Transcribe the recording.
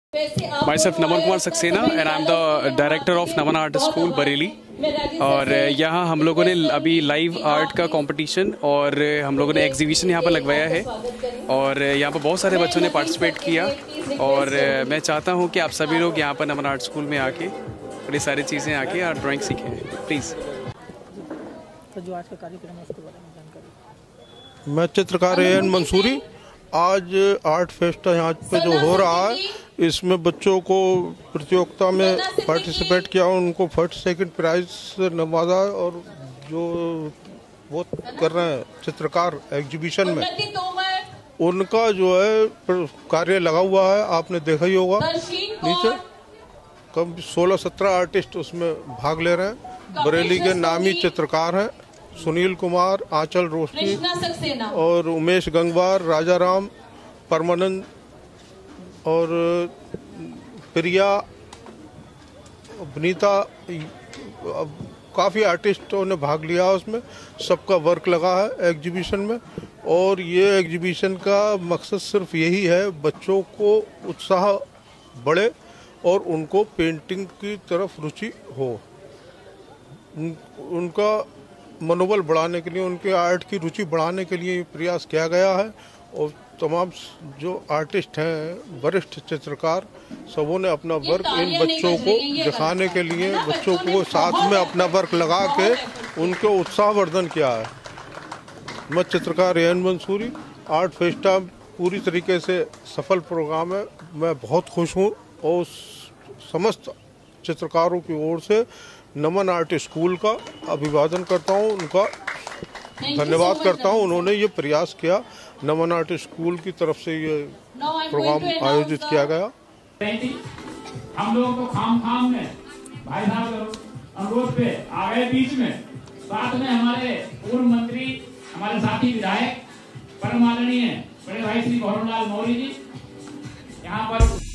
Myself Naman Kumar Saxena and I'm the director of Naman Art School Bareilly. और यहाँ हम लोगों ने अभी लाइव आर्ट का कंपटीशन और हम लोगों ने एग्जीबिशन यहाँ पर लगवाया है और यहाँ पर बहुत सारे बच्चों ने पार्टिसिपेट किया। और मैं चाहता हूँ कि आप सभी लोग यहाँ पर नमन आर्ट स्कूल में आके बड़ी सारी चीज़ें आके और ड्राइंग सीखें प्लीज़। तो जो आज का कार्यक्रम है उसके बारे में जानकारी। मैं चित्रकार एन मंसूरी। आज आर्ट फेस्टा यहाँ पे जो हो रहा है इसमें बच्चों को प्रतियोगिता में पार्टिसिपेट किया, उनको फर्स्ट सेकंड प्राइज से नवाजा और जो वो कर रहे हैं चित्रकार एग्जीबिशन में उनका जो है कार्य लगा हुआ है। आपने देखा ही होगा नीचे कम 16-17 आर्टिस्ट उसमें भाग ले रहे हैं। बरेली के नामी चित्रकार हैं सुनील कुमार, आंचल रोशनी और उमेश गंगवार, राजा राम, परमानंद और प्रिया, वनीता, काफ़ी आर्टिस्टों ने भाग लिया उसमें। सबका वर्क लगा है एग्जीबिशन में और ये एग्जीबिशन का मकसद सिर्फ यही है बच्चों को उत्साह बढ़े और उनको पेंटिंग की तरफ रुचि हो, उनका मनोबल बढ़ाने के लिए, उनके आर्ट की रुचि बढ़ाने के लिए प्रयास किया गया है। और तमाम जो आर्टिस्ट हैं, वरिष्ठ चित्रकार, सबों ने अपना वर्क इन बच्चों को दिखाने के लिए, बच्चों को साथ में अपना वर्क लगा के उनके उत्साहवर्धन किया है। मैं चित्रकार एन मंसूरी। आर्ट फेस्टा पूरी तरीके से सफल प्रोग्राम है। मैं बहुत खुश हूँ और समस्त चित्रकारों की ओर से नमन आर्ट स्कूल का अभिवादन करता हूँ, उनका धन्यवाद करता हूँ। उन्होंने ये प्रयास किया, नमन आर्ट स्कूल की तरफ से ये प्रोग्राम आयोजित किया गया। हम लोगों को खाम में भाई साहब अनुरोध पे आ गए बीच में, साथ में हमारे पूर्व मंत्री, हमारे साथी विधायक परम आदरणीय बड़े भाई श्री गौरव लाल मौर्य जी यहाँ पर